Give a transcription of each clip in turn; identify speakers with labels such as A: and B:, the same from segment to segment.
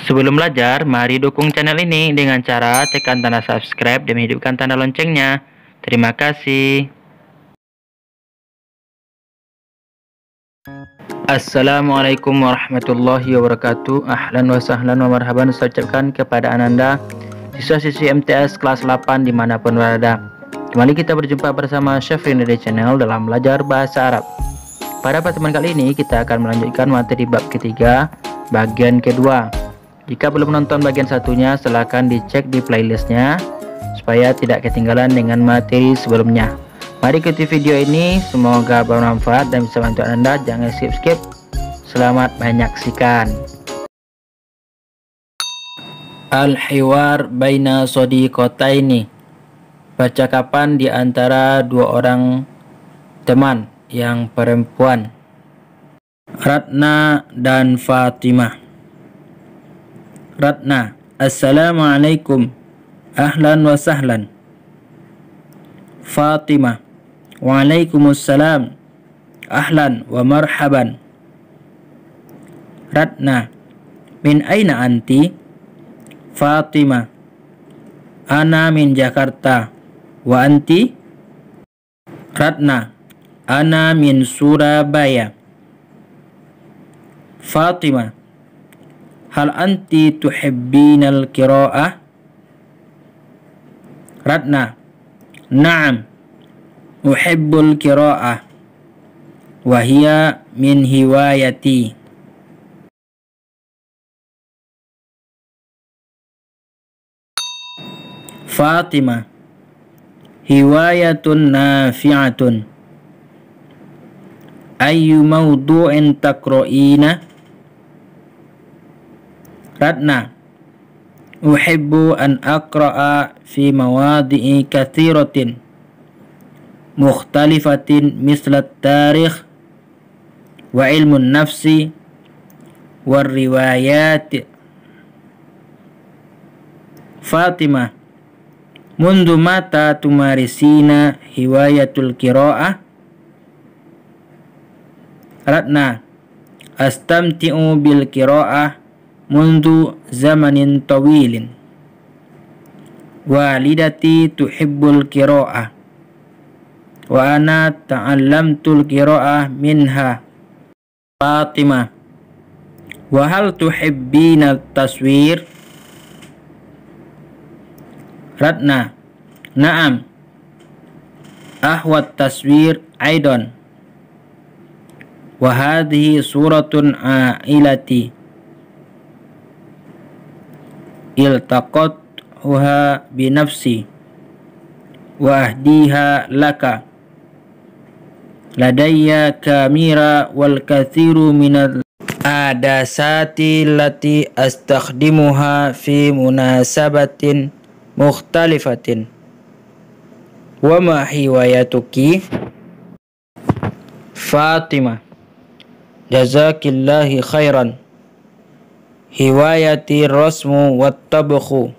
A: Sebelum belajar, mari dukung channel ini dengan cara tekan tanda subscribe dan hidupkan tanda loncengnya. Terima kasih. Assalamualaikum warahmatullahi wabarakatuh. Ahlan wa sahlan wa marhaban, saya ucapkan kepada Ananda, siswa-siswi MTS kelas 8 dimanapun berada. Kembali kita berjumpa bersama Chef Rindy Channel dalam belajar bahasa Arab. Pada pertemuan kali ini kita akan melanjutkan materi bab ketiga, bagian kedua. Jika belum menonton bagian satunya, silahkan dicek di playlistnya supaya tidak ketinggalan dengan materi sebelumnya. Mari ikuti video ini, semoga bermanfaat dan bisa membantu Anda. Jangan skip. Selamat menyaksikan. Al-hiwar baina sodiqataini, percakapan di antara dua orang teman yang perempuan, Ratna dan Fatimah. Ratna: Assalamualaikum, ahlan wa sahlan. Fatimah: Waalaikumsalam, ahlan wa marhaban. Ratna: Min aina anti? Fatimah: Ana min Jakarta. Wa anti? Ratna: Ana min Surabaya. Fatimah: Hal anti tuhibbinal qira'ah? Ratna: Na'am, uhibbul qira'ah, wa hiya min hiwayati. Fatimah: Hiwayatun nafi'atun. Ayyu mawdu'in taqra'ina? Ratna: Uhibbu an aqra'a fi mawadi'i kathiratin mukhtalifatin misla tarikh wa ilmun nafsi wa riwayat. Fatimah: Mundu mata tumarisina hiwayatul qira'ah? Ratna: Astamti'u bil qira'ah mundu zamanin tawilin. Walidati tuhibbul qira'ah wa ana ta'allamtul qira'ah minha. Fatimah: Wa hal tuhibbina taswir? Ratna: Na'am, ahwat taswir aidan. Wa hadhihi suratun ailati iltaqathuha binafsi wa ahdiha laka. Ladayya kamera wal kathiru minal adasati lati astakhdimuha fi munasabatin mukhtalifatin. Wa ma hiwayatuki? Fatimah: Jazakillahi khairan. Hiwayati rasmu wat tabkhu.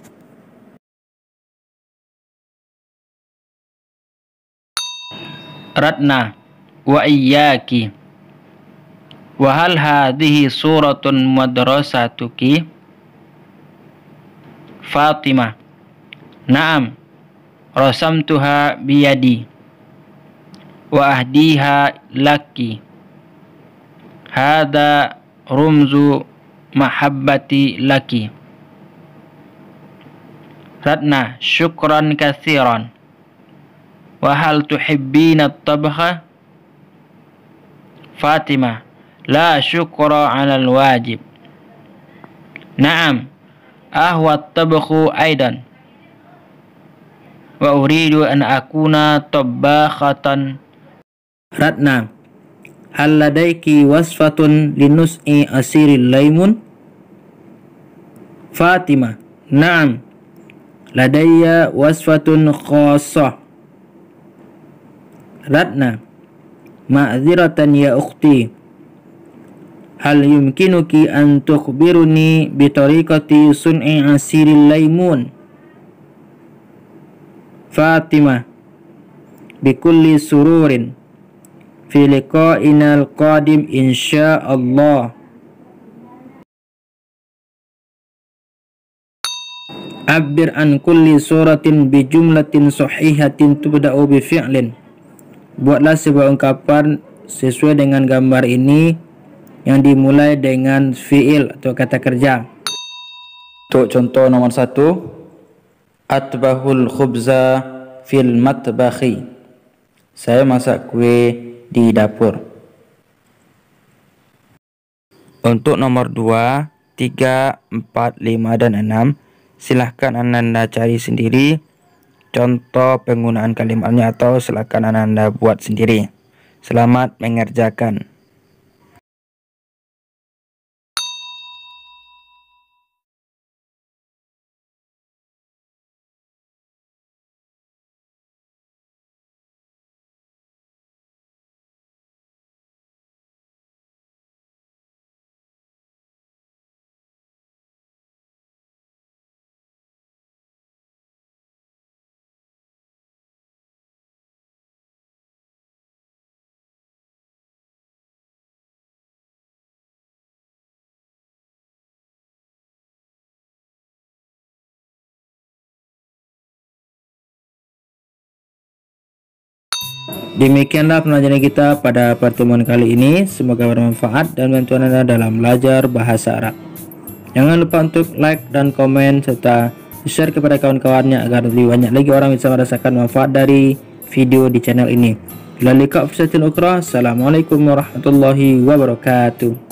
A: Ratna: Wa iyyaki. Wa hal hadhihi suratun madrasatuki? Fatimah: Na'am, rasamtuha biyadi wa ahdiha laki. Hada rumzu mahabbati laki. Ratna: Syukran kathiran. Wa hal tuhibbina at-tabkha? Fatimah: La syukra 'alal wajib. Na'am, ahwa at-tabkhu aidan. Wa uridu an akuna tabbakhatan. Ratna: Hal ladaiki wasfatun linus'i asiril laimun? Fatimah: Na'am, ladayya wasfatun khassah. Ratna: Ma'ziratan ya ukhti, hal yumkinuki an tukhbiruni bi tariqati sun'i asiril laimun? Fatimah: Bikulli sururin fi liqa'ina al-qadim insya'allah. Abbir an kulli suratin bi jumlatin sahihatin tubda'u bi fi'lin. Buatlah sebuah ungkapan sesuai dengan gambar ini yang dimulai dengan fi'il atau kata kerja. Untuk contoh nomor 1, atbahul khubza fil matbakhi. Saya masak kue di dapur. Untuk nomor 2, 3, 4, 5, dan 6, silahkan Ananda cari sendiri contoh penggunaan kalimatnya atau silahkan Ananda buat sendiri. Selamat mengerjakan. Demikianlah pelajaran kita pada pertemuan kali ini. Semoga bermanfaat dan bantu Anda dalam belajar bahasa Arab. Jangan lupa untuk like dan komen serta share kepada kawan-kawannya agar lebih banyak lagi orang bisa merasakan manfaat dari video di channel ini. Ila liqa fi ukhra. Assalamualaikum warahmatullahi wabarakatuh.